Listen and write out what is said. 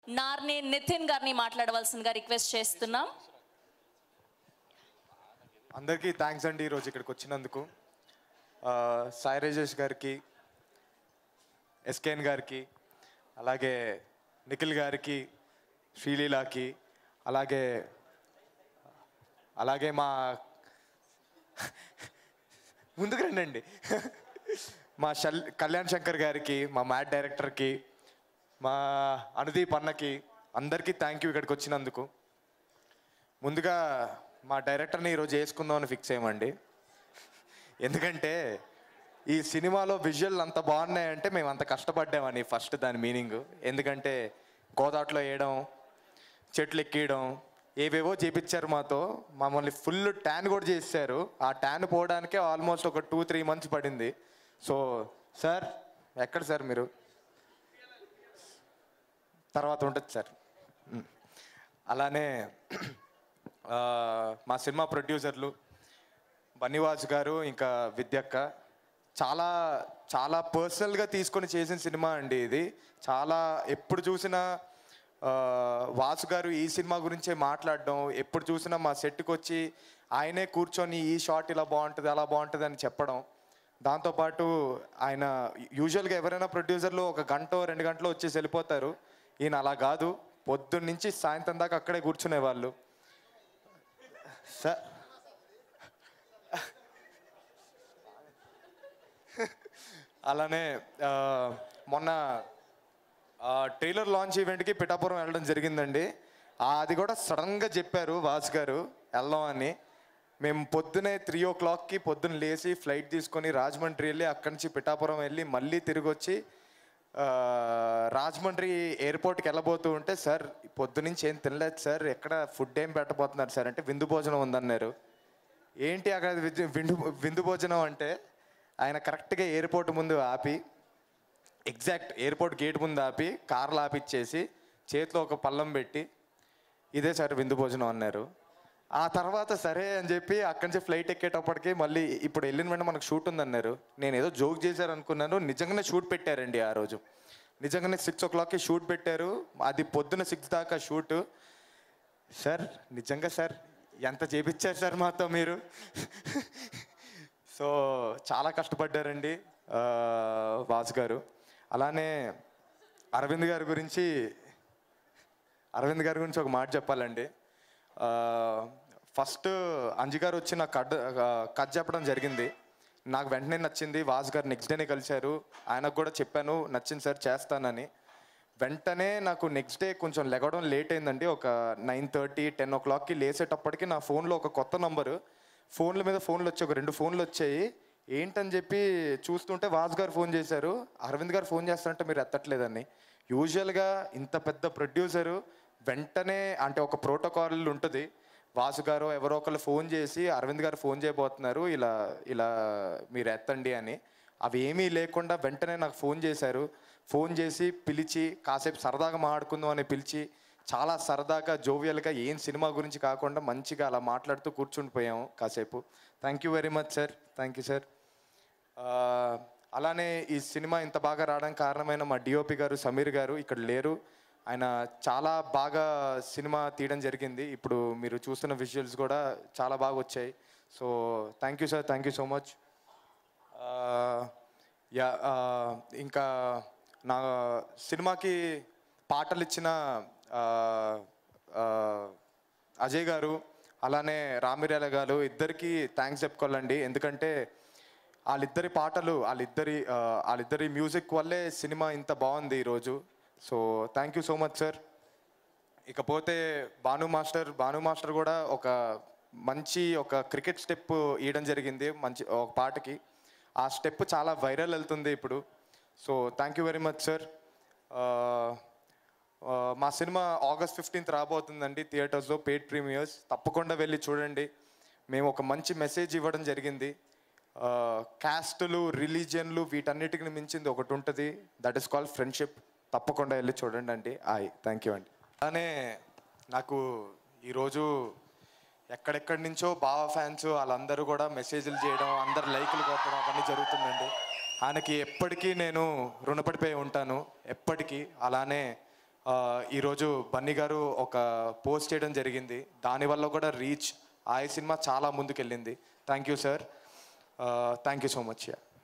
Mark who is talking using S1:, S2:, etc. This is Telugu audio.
S1: నార్నే నితిన్ గారిని మాట్లాడవలసిందిగా రిక్వెస్ట్ చేస్తున్నాం.
S2: అందరికీ థ్యాంక్స్ అండి ఈరోజు ఇక్కడికి వచ్చినందుకు. సాయి రాజేష్ గారికి, ఎస్కేఎన్ గారికి, అలాగే నిఖిల్ గారికి, శ్రీలీలాకి, అలాగే మా ముందుకు రండి మా కళ్యాణ్ శంకర్ గారికి, మా మ్యాట్ డైరెక్టర్కి, మా అనుదీప్ అన్నకి, అందరికీ థ్యాంక్ యూ ఇక్కడికి వచ్చినందుకు. ముందుగా మా డైరెక్టర్ని ఈరోజు వేసుకుందామని ఫిక్స్ అయ్యామండి. ఎందుకంటే ఈ సినిమాలో విజువల్ అంత బాగున్నాయంటే మేము అంత కష్టపడ్డామని ఫస్ట్ దాని మీనింగ్. ఎందుకంటే గోదాట్లో వేయడం, చెట్లు ఎక్కియడం, ఏవేవో చేపించారు మాతో. మమ్మల్ని ఫుల్ ట్యాన్ కూడా చేశారు. ఆ ట్యాన్ పోవడానికే ఆల్మోస్ట్ ఒక 2-3 months పడింది. సో సార్ ఎక్కడ సార్ మీరు? తర్వాత ఉంటుంది సార్. అలానే మా సినిమా ప్రొడ్యూసర్లు బన్నివాస్ గారు, ఇంకా విద్యక్క, చాలా చాలా పర్సనల్గా తీసుకొని చేసిన సినిమా అండి ఇది. చాలా ఎప్పుడు చూసినా వాసు గారు ఈ సినిమా గురించే మాట్లాడడం, ఎప్పుడు చూసినా మా సెట్కి వచ్చి ఆయనే కూర్చొని ఈ షాట్ ఇలా బాగుంటుంది, అలా బాగుంటుంది అని చెప్పడం. దాంతోపాటు ఆయన యూజువల్గా ఎవరైనా ప్రొడ్యూసర్లు 1 గంట 2 గంటలు వచ్చేసి వెళ్ళిపోతారు. ఈయన అలా కాదు, పొద్దున్న నుంచి సాయంత్రం దాకా అక్కడే కూర్చునేవాళ్ళు. సార్ అలానే మొన్న ట్రైలర్ లాంచ్ ఈవెంట్కి పిఠాపురం వెళ్ళడం జరిగిందండి. అది కూడా సడన్గా చెప్పారు వాసు గారు వెళ్దాం అని. మేము పొద్దునే 3 o'clockకి పొద్దున్న లేచి ఫ్లైట్ తీసుకొని రాజమండ్రి వెళ్ళి అక్కడి నుంచి పిఠాపురం వెళ్ళి మళ్ళీ తిరిగి వచ్చి రాజమండ్రి ఎయిర్పోర్ట్కి వెళ్ళబోతూ ఉంటే, సార్ పొద్దునుంచి ఏం తినలేదు సార్, ఎక్కడ ఫుడ్ ఏం పెట్టబోతున్నారు సార్ అంటే విందు భోజనం ఉందన్నారు. ఏంటి అక్కడ విందు భోజనం అంటే, ఆయన కరెక్ట్గా ఎయిర్పోర్ట్ ముందు ఆపి, ఎగ్జాక్ట్ ఎయిర్పోర్ట్ గేట్ ముందు ఆపి కార్లు ఆపిచ్చేసి చేతిలో ఒక పళ్ళం పెట్టి ఇదే సార్ విందు భోజనం అన్నారు. ఆ తర్వాత సరే అని చెప్పి అక్కడి నుంచి ఫ్లైట్ ఎక్కేటప్పటికి మళ్ళీ ఇప్పుడు వెళ్ళిన వెంటనే మనకు షూట్ ఉందన్నారు. నేను ఏదో జోక్ చేశారు అనుకున్నాను, నిజంగానే షూట్ పెట్టారండి ఆ రోజు. నిజంగానే 6 o'clockకి షూట్ పెట్టారు. అది పొద్దున 6 దాకా షూటు. సార్ నిజంగా సార్ ఎంత చేపించారు సార్ మాతో మీరు. సో చాలా కష్టపడ్డారండి వాసు గారు. అలానే అరవింద్ గారి గురించి ఒక మాట చెప్పాలండి. ఫస్ట్ అంజి గారు వచ్చి నాకు కథ చెప్పడం జరిగింది. నాకు వెంటనే నచ్చింది. వాసు గారు నెక్స్ట్ డేనే కలిశారు. ఆయనకు కూడా చెప్పాను నచ్చింది సార్ చేస్తానని. వెంటనే నాకు నెక్స్ట్ డే కొంచెం లెగడం లేట్ అయిందండి. ఒక 9:30, 10 o'clockకి లేసేటప్పటికి నా ఫోన్లో ఒక కొత్త నంబరు, ఫోన్ల మీద ఫోన్లు వచ్చాయి, ఒక 2 ఫోన్లు వచ్చాయి. ఏంటని చెప్పి చూస్తుంటే వాసు గారు ఫోన్ చేశారు. అరవింద్ గారు ఫోన్ చేస్తారంటే మీరు ఎత్తట్లేదని. యూజువల్గా ఇంత పెద్ద ప్రొడ్యూసరు వెంటనే అంటే ఒక ప్రోటోకాల్ ఉంటుంది. వాసు గారు ఎవరో ఒకళ్ళు ఫోన్ చేసి అరవింద్ గారు ఫోన్ చేయబోతున్నారు, ఇలా మీరు ఎత్తండి అని. అవి ఏమీ లేకుండా వెంటనే నాకు ఫోన్ చేశారు. ఫోన్ చేసి పిలిచి కాసేపు సరదాగా మాట్లాడుకుందాం అని పిలిచి చాలా సరదాగా జోవియల్గా ఏం సినిమా గురించి కాకుండా మంచిగా అలా మాట్లాడుతూ కూర్చుండిపోయాము కాసేపు. Thank you very much sir. Thank you sir. అలానే ఈ సినిమా ఇంత బాగా రావడానికి కారణమైన మా డిఓపి గారు సమీర్ గారు ఇక్కడ లేరు. ఆయన చాలా బాగా సినిమా తీయడం జరిగింది. ఇప్పుడు మీరు చూస్తున్న విజువల్స్ కూడా చాలా బాగా వచ్చాయి. So thank you sir, thank you so much. ఇంకా నా సినిమాకి పాటలు ఇచ్చిన అజయ్ గారు అలానే రామిర్యాల గారు ఇద్దరికి థ్యాంక్స్ చెప్పుకోవాలండి. ఎందుకంటే వాళ్ళిద్దరి పాటలు వాళ్ళిద్దరి మ్యూజిక్ వల్లే సినిమా ఇంత బాగుంది ఈరోజు. So thank you so much sir. ఇకపోతే భాను మాస్టర్ కూడా ఒక మంచి క్రికెట్ స్టెప్ ఇవ్వడం జరిగింది మంచి ఒక పాటకి. ఆ స్టెప్ చాలా వైరల్ వెళ్తుంది ఇప్పుడు. So thank you very much sir. మా సినిమా August 15th రాబోతుందండి థియేటర్స్లో, పెయిడ్ ప్రీమియర్స్. తప్పకుండా వెళ్ళి చూడండి. మేము ఒక మంచి మెసేజ్ ఇవ్వడం జరిగింది. క్యాస్టులు, రిలీజియన్లు వీటన్నిటిని మించింది ఒకటి ఉంటుంది, దట్ ఈస్ కాల్డ్ ఫ్రెండ్షిప్. తప్పకుండా వెళ్ళి చూడండి అండి. థ్యాంక్ యూ అండి. అలానే నాకు ఈరోజు ఎక్కడెక్కడి నుంచో బావ ఫ్యాన్స్ వాళ్ళందరూ కూడా మెసేజ్లు చేయడం, అందరు లైకులు కొట్టడం అవన్నీ జరుగుతుందండి. ఆయనకి ఎప్పటికీ నేను రుణపడిపోయి ఉంటాను, ఎప్పటికీ. అలానే ఈరోజు బన్నీ గారు ఒక పోస్ట్ చేయడం జరిగింది, దానివల్ల కూడా రీచ్ ఆ సినిమా చాలా ముందుకెళ్ళింది. Thank you sir, thank you so much.